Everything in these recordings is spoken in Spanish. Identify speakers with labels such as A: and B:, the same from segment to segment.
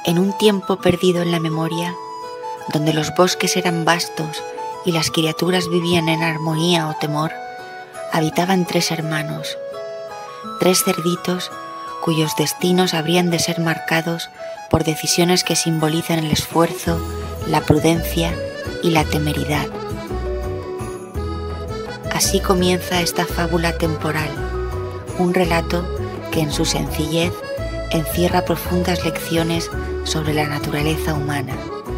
A: En un tiempo perdido en la memoria, donde los bosques eran vastos y las criaturas vivían en armonía o temor, habitaban 3 hermanos, 3 cerditos cuyos destinos habrían de ser marcados por decisiones que simbolizan el esfuerzo, la prudencia y la temeridad. Así comienza esta fábula temporal, un relato que en su sencillez encierra profundas lecciones sobre la naturaleza humana.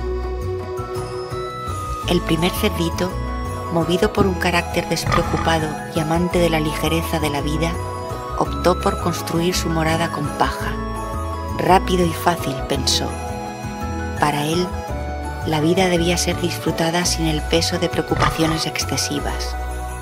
A: El primer cerdito, movido por un carácter despreocupado y amante de la ligereza de la vida, optó por construir su morada con paja. Rápido y fácil, pensó. Para él, la vida debía ser disfrutada sin el peso de preocupaciones excesivas.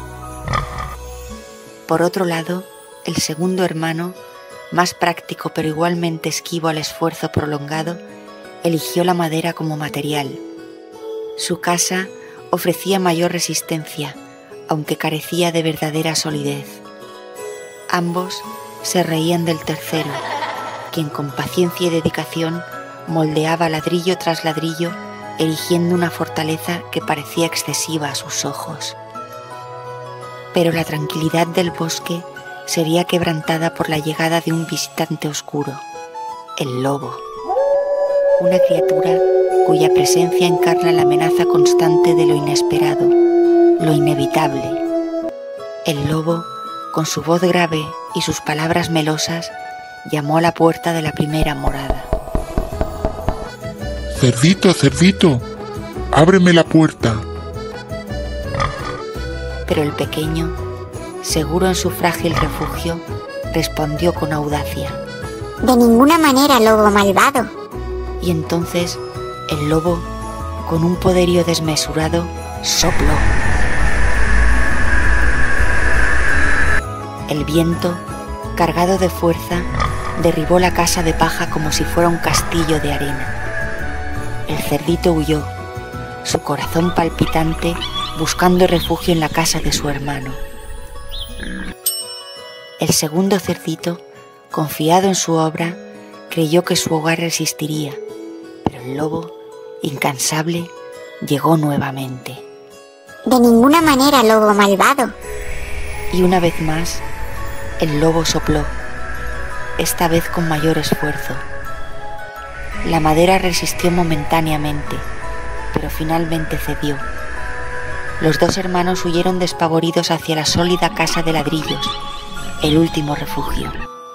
A: Por otro lado, el segundo hermano, más práctico pero igualmente esquivo al esfuerzo prolongado, eligió la madera como material. Su casa ofrecía mayor resistencia, aunque carecía de verdadera solidez. Ambos se reían del tercero, quien con paciencia y dedicación moldeaba ladrillo tras ladrillo, erigiendo una fortaleza que parecía excesiva a sus ojos. Pero la tranquilidad del bosque sería quebrantada por la llegada de un visitante oscuro, el lobo, una criatura cuya presencia encarna la amenaza constante de lo inesperado, lo inevitable. El lobo, con su voz grave y sus palabras melosas, llamó a la puerta de la primera morada.
B: «Cerdito, cerdito, ábreme la puerta».
A: Pero el pequeño, seguro en su frágil refugio, respondió con audacia:
C: «De ninguna manera, lobo malvado».
A: Y entonces el lobo, con un poderío desmesurado, sopló. El viento, cargado de fuerza, derribó la casa de paja como si fuera un castillo de arena. El cerdito huyó, su corazón palpitante, buscando refugio en la casa de su hermano. El segundo cerdito, confiado en su obra, creyó que su hogar resistiría, pero el lobo, incansable, llegó nuevamente.
C: «De ninguna manera, lobo malvado».
A: Y una vez más, el lobo sopló, esta vez con mayor esfuerzo. La madera resistió momentáneamente, pero finalmente cedió. Los 2 hermanos huyeron despavoridos hacia la sólida casa de ladrillos, el último refugio.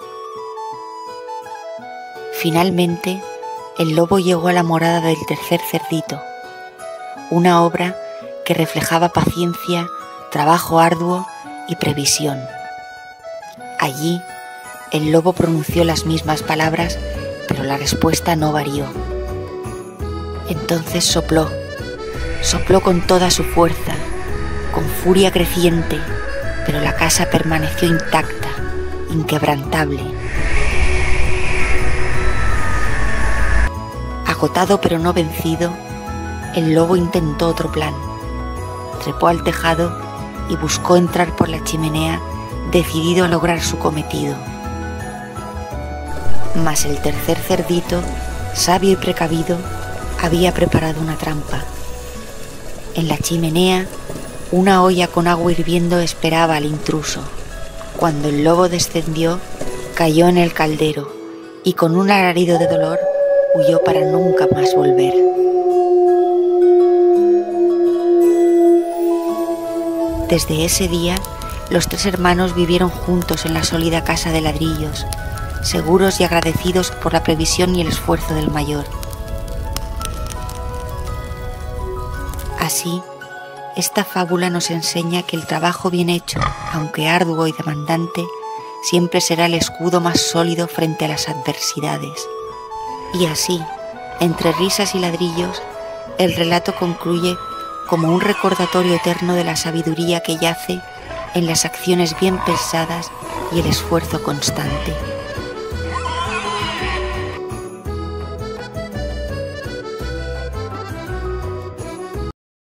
A: Finalmente, el lobo llegó a la morada del tercer cerdito, una obra que reflejaba paciencia, trabajo arduo y previsión. Allí, el lobo pronunció las mismas palabras, pero la respuesta no varió. Entonces sopló con toda su fuerza, con furia creciente, pero la casa permaneció intacta, inquebrantable. Agotado pero no vencido, el lobo intentó otro plan. Trepó al tejado y buscó entrar por la chimenea, decidido a lograr su cometido. Mas el tercer cerdito, sabio y precavido, había preparado una trampa. En la chimenea, una olla con agua hirviendo esperaba al intruso. Cuando el lobo descendió, cayó en el caldero y con un alarido de dolor huyó para nunca más volver. Desde ese día, los 3 hermanos vivieron juntos en la sólida casa de ladrillos, seguros y agradecidos por la previsión y el esfuerzo del mayor. Así, esta fábula nos enseña que el trabajo bien hecho, aunque arduo y demandante, siempre será el escudo más sólido frente a las adversidades. Y así, entre risas y ladrillos, el relato concluye como un recordatorio eterno de la sabiduría que yace en las acciones bien pensadas y el esfuerzo constante.